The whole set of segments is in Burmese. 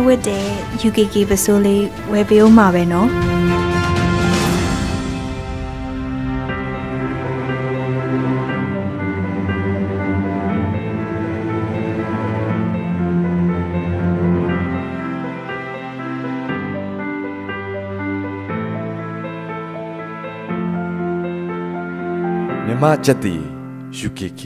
with the UKK ပစိုးလေးဝယ်ပေးဦးမှာပဲနော်မြမချက်တီ UKK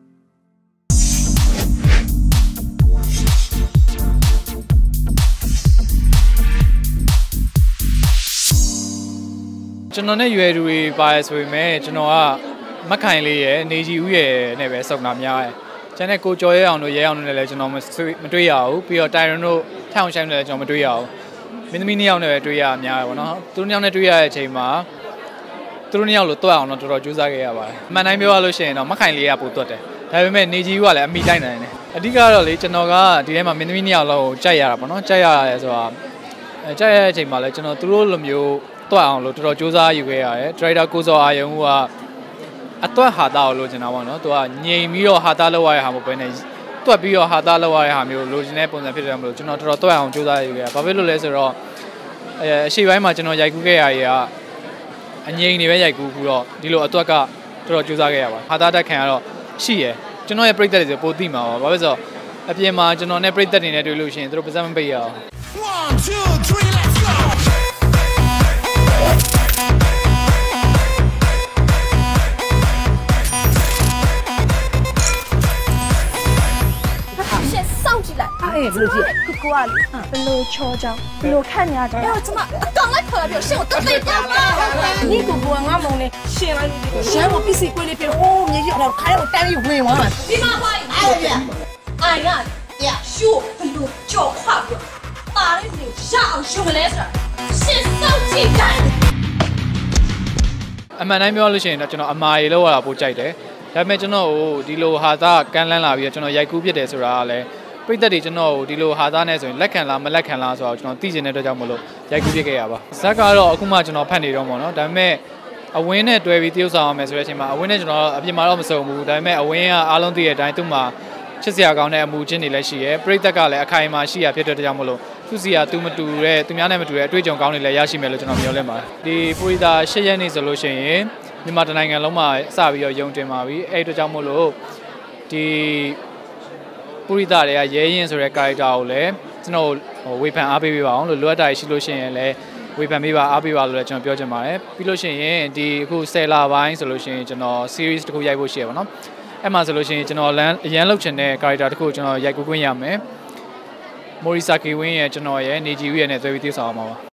ကျွန်တော်နဲ့ရွယ်တွေပါရဆိုပေမဲ့ကျွန်တော်ကမခိုင်လေးရယ်နေကြီးဦးရယ်နဲ့ပဲစုံတာများတယ်။ကျန်တဲ့ကိုကျော်ရဲအောင်တို့ရဲအောင်တို့နဲ့လည်းကျွန်တော်မတွေ့ရဘူး။ပြီးတော့တိုင်ရွန်တို့ထအောင်ဆိုင်တို့လည်းကျွန်တော်မတွေ့ရဘူး။မင်းသမီး2ယောက်နဲ့ပဲတွေ့ရများတယ်ပေါ့နော်။သူတို့2ယောက်နဲ့တွေ့ရတဲ့အချိန်မှာသူတို့2ယောက်လို့တွက်အောင်တော့တော်တော်ကြိုးစားခဲ့ရပါတယ်။အမှန်တိုင်းပြောရလို့ရှိရင်တော့မခိုင်လေးကပိုတွက်တယ်။ဒါပေမဲ့နေကြီးဦးကလည်းအမိလိုက်နိုင်တယ်။အဓိကတော့လေကျွန်တော်ကဒီထဲမှာမင်းသမီး2ယောက်လောက်ကိုကြိုက်ရတာပေါ့နော်။ကြိုက်ရတယ်ဆိုတာကြိုက်ရတဲ့အချိန်မှာလည်းကျွန်တော်သူတို့လိုမျိုးတွက်အောင်လို့တော်တော်စူးစမ်းယူခဲ့ရတယ်။ Driver ကိုစောအာယုံကအတွက်ဟာတာကိုလိုချင်တာပေါ့နော်။သူကငြိမ်ပြီးတော့ဟာတာလောက်ရတဲ့ဟာမဟုတ်ဘဲနဲ့တွက်ပြီးတော့ဟာတာလောက်ရတဲ့ဟာမျိုးလိုချင်တဲ့ပုံစံဖြစ်တယ်မလို့ကျွန်တော်တော်တော်တွက်အောင်စူးစမ်းယူခဲ့ရ။ဘာဖြစ်လို့လဲဆိုတော့အရှိပိုင်းမှာကျွန်တော်ရိုက်ကူးခဲ့ရရဲ့ကအငြိမ်နေပဲရိုက်ကူးပြီးတော့ဒီလိုအတွက်ကတော်တော်စူးစမ်းခဲ့ရပါဟာတာတက်ခံရတော့ရှိရယ်ကျွန်တော်ရဲ့ပြိတ္တတွေဆိုပိုသိမှာပါ။ဘာဖြစ်လို့ဆိုတော့အပြင်မှာကျွန်တော်နဲ့ပြိတ္တတွေနဲ့တွေ့လို့ရှိရင်သူတို့ပါစမပိတ်ရအောင် 1 2 3 let's go 哎，不是哥哥啊，不露乔装，不露看人家装。哎呦，怎么刚来可了，嫌我得罪人了？你哥哥我梦呢，嫌了你，嫌我比谁贵的别好，你要了看我单位回我们。你妈话，哎呀，呀，修不露脚跨过，哪里有上修来着？先收起来。 အမှန်တိုင်းပြောလို့ရှိရင်တော့ကျွန်တော်အမာရီလောက်ရတာပိုကြိုက်တယ်။ဒါပေမဲ့ကျွန်တော်ကိုဒီလိုဟာသားကန်းလန်းလာပြီးတော့ကျွန်တော်ရိုက်ကူးဖြစ်တယ်ဆိုတာကလည်းပြိတ္တတွေကျွန်တော်ကိုဒီလိုဟာသားနဲ့ဆိုရင်လက်ခံလားမလက်ခံလားဆိုတော့ကျွန်တော်သိချင်တဲ့အတွက်ကြောင့်မလို့ရိုက်ကူးဖြစ်ခဲ့ရပါဇက်ကတော့အခုမှကျွန်တော်ဖတ်နေတော့ပေါ့နော်ဒါပေမဲ့အဝင်းနဲ့တွဲပြီးတရုပ်ဆောင်အောင်မယ်ဆိုတဲ့အချိန်မှာအဝင်းနဲ့ကျွန်တော်အပြင်မှာတော့မစုံဘူးဒါပေမဲ့အဝင်းကအားလုံးသိတဲ့အတိုင်းသူ့မှာချစ်စရာကောင်းတဲ့အမှုချင်းတွေလည်းရှိရဲပြိတ္တကလည်းအခိုင်အမာရှိရဖြစ်တဲ့အတွက်ကြောင့်မလို့သူစီကသူမတူတဲ့သူများနဲ့မတူတဲ့အတွေ့အကြုံကောင်းတွေလည်းရရှိမယ်လို့ကျွန်တော်မျှော်လင့်ပါတယ်ဒီပရိသတ်၈ရက်နေ့ဆိုလို့ရှိရင်မြန်မာတိုင်းနိုင်ငံလုံးမှာစပြီးတော့ယုံတင်ပါပြီအဲ့အတွက်ကြောင့်မို့လို့ဒီပုရိသတွေကရဲရင်ဆိုတဲ့ character ကိုလည်းကျွန်တော်ဝေဖန်အားပေးပေးပါအောင်လို့လိုအပ်တာရှိလို့ရှိရင်လည်းဝေဖန်ပေးပါအားပေးပါလို့လည်းကျွန်တော်ပြောချင်ပါတယ်ပြီးလို့ရှိရင်ဒီအခု10လပိုင်းဆိုလို့ရှိရင်ကျွန်တော် series တစ်ခုရိုက်ဖို့ရှိရပါတော့အဲ့မှာဆိုလို့ရှိရင်ကျွန်တော်အရန်လုပ်ချင်တဲ့ character တစ်ခုကိုကျွန်တော်ရိုက်ကူးခွင့်ရမယ် Morisaki Win ရဲ့ကျွန်တော်ရဲ့နေဂျီဦးရဲ့နဲ့သွေးပြီးတည်ဆောင်အောင်ပါ